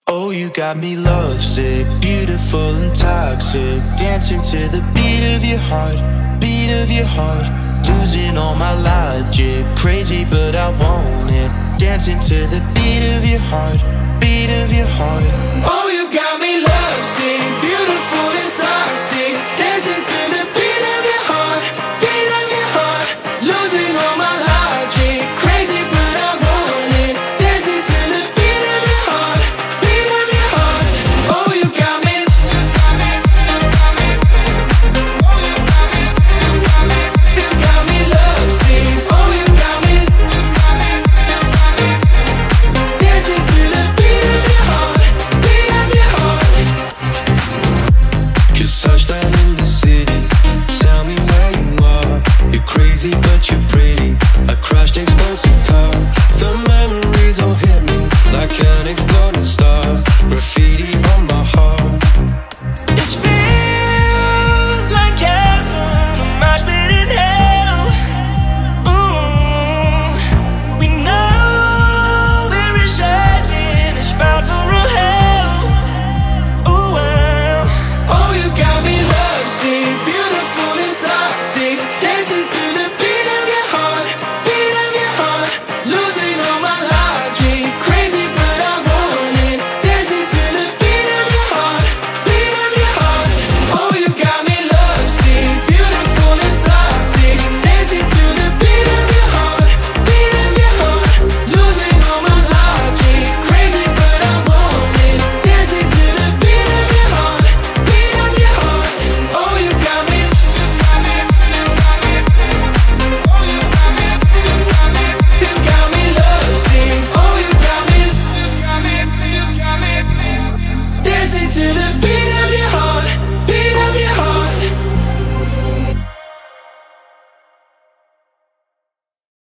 Oh, you got me lovesick, beautiful and toxic, dancing to the beat of your heart, beat of your heart. Losing all my logic, crazy but I want it. Dancing to the beat of your heart, beat of your heart. Oh, you got me lovesick, beautiful and toxic, dancing to the beat of your heart, beat of your heart. Losing all my logic, crazy but I want it. Dancing to the beat of your heart, beat of your heart. Oh, you got me. You got me lovesick. Oh, you got me. Dancing to the beat of your heart, beat of your heart. Just touchdown in the city. Tell me where you are. You're crazy but you're pretty. A crashed expensive car. The memories all hit me like an exploding star. Graffiti on my heart. This feels like heaven, a match made in hell. Ooh, we know where it's heading. It's bound for a hell. Ooh, well. Oh, you got me lovesick, beautiful and toxic, dancing to the beat of your heart, beat of your heart. Losing all my logic, crazy but I want it. Dancing to the beat of your heart, beat of your heart. Oh, you got me lovesick, beautiful and toxic, dancing to the beat of your heart, beat of your heart. Losing all my logic, crazy but I want it. Dancing to the beat of your heart, beat of your heart. Oh, you got me. You got me lovesick. Oh, you got me. Dancing to the beat